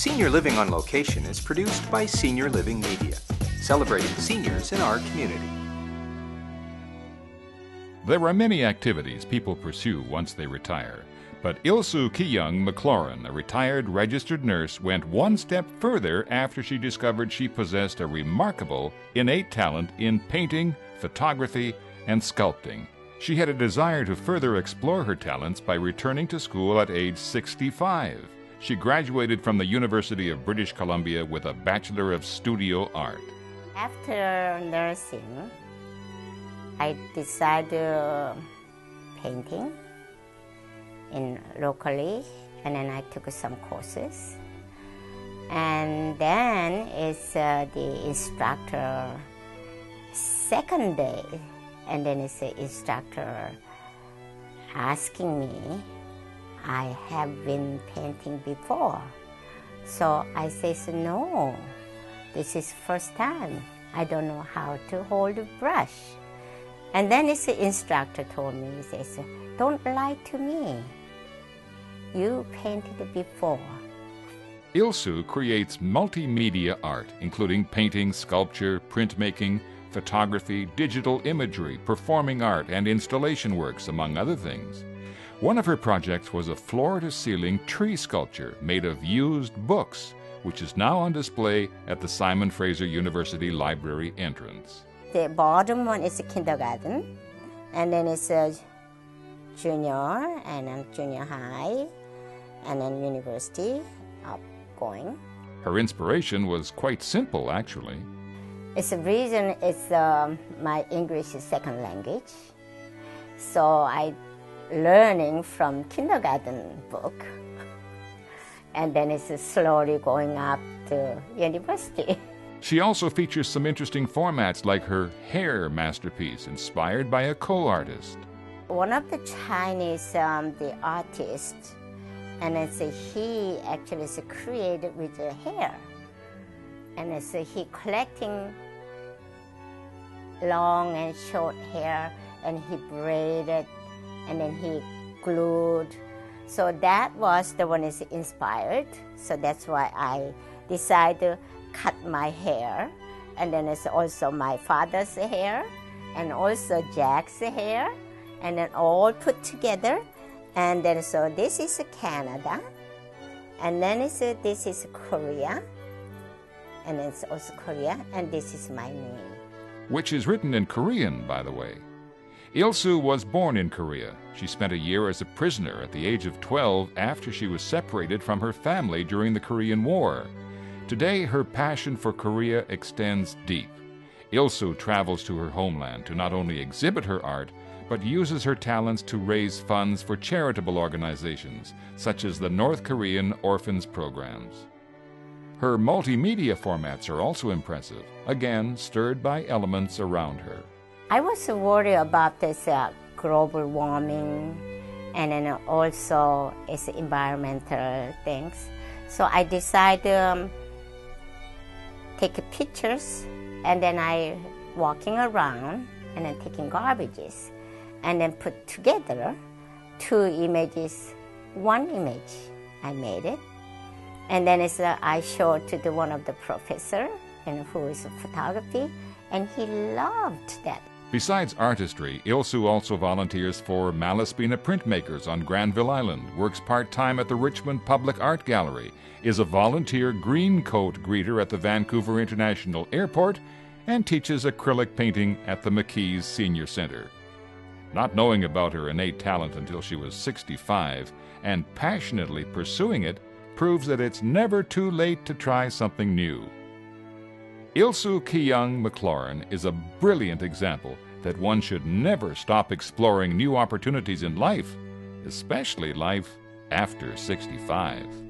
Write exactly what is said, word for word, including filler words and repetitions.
Senior Living on Location is produced by Senior Living Media, celebrating seniors in our community. There are many activities people pursue once they retire, but Ilsu Kiyung McLaurin, a retired registered nurse, went one step further after she discovered she possessed a remarkable innate talent in painting, photography, and sculpting. She had a desire to further explore her talents by returning to school at age sixty-five. She graduated from the University of British Columbia with a Bachelor of Studio Art. After nursing, I decided painting in locally, and then I took some courses. And then it's uh, the instructor second day, and then it's the instructor asking me, I have been painting before. So I says, no, this is first time. I don't know how to hold a brush. And then it's the instructor told me, he says, don't lie to me. You painted before. Ilsu creates multimedia art, including painting, sculpture, printmaking, photography, digital imagery, performing art, and installation works, among other things. One of her projects was a floor-to-ceiling tree sculpture made of used books, which is now on display at the Simon Fraser University Library entrance. The bottom one is a kindergarten, and then it's a junior, and then junior high, and then university upgoing. Her inspiration was quite simple, actually. It's the reason it's um, my English is second language, so I learning from kindergarten book, and then it's slowly going up to university. She also features some interesting formats like her hair masterpiece, inspired by a co-artist. One of the Chinese um, the artist, and it's a, he actually is created with the hair, and it's a, he collecting long and short hair, and he braided, and then he glued. So that was the one is inspired. So that's why I decided to cut my hair, and then it's also my father's hair, and also Jack's hair, and then all put together. And then so this is Canada, and then it's uh, this is Korea, and it's also Korea, and this is my name. Which is written in Korean, by the way. Ilsu was born in Korea. She spent a year as a prisoner at the age of twelve after she was separated from her family during the Korean War. Today, her passion for Korea extends deep. Ilsu travels to her homeland to not only exhibit her art, but uses her talents to raise funds for charitable organizations, such as the North Korean Orphans Programs. Her multimedia formats are also impressive, again stirred by elements around her. I was worried about this uh, global warming, and then also it's environmental things. So I decided um, take pictures, and then I walking around and then taking garbages, and then put together two images, one image. I made it, and then it's, uh, I showed to the one of the professor, and who is photography, and he loved that. Besides artistry, Ilsu also volunteers for Malaspina Printmakers on Granville Island, works part-time at the Richmond Public Art Gallery, is a volunteer green coat greeter at the Vancouver International Airport, and teaches acrylic painting at the McKees Senior Center. Not knowing about her innate talent until she was sixty-five, and passionately pursuing it, proves that it's never too late to try something new. Ilsu Kiyung McLaurin is a brilliant example that one should never stop exploring new opportunities in life, especially life after sixty-five.